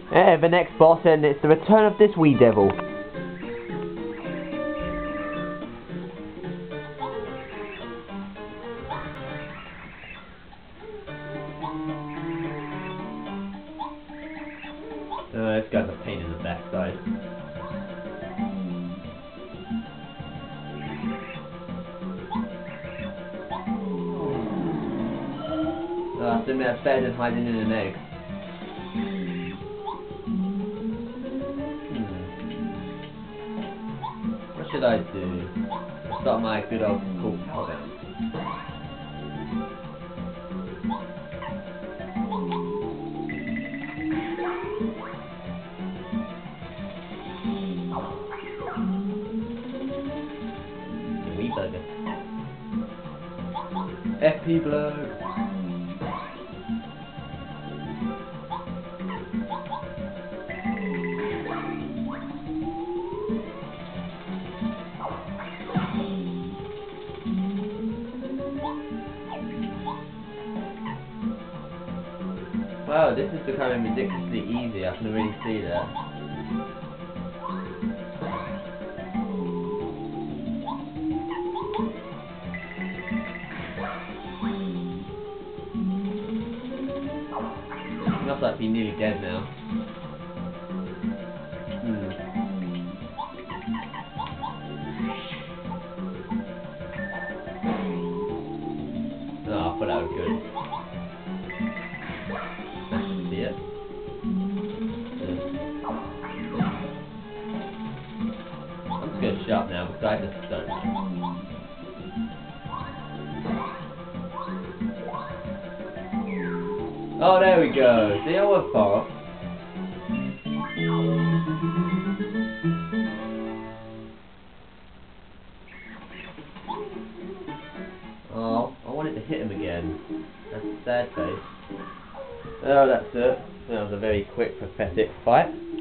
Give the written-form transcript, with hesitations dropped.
The next boss, and it's the return of this wee devil. This guy's a pain in the backside. I think that's better than hiding in an egg. What should I do? I'll start my good old cool power down. Wee burger. FP blow. Wow, this is becoming ridiculously easy, I can really see that. He must like be nearly dead now. Oh, I thought that was good. See it? I'm just going to shut up now because I just don't know. Oh, there we go. See, I was far off. Oh, I wanted to hit him again. That's a sad face. Oh, that's it. That was a very quick, pathetic fight.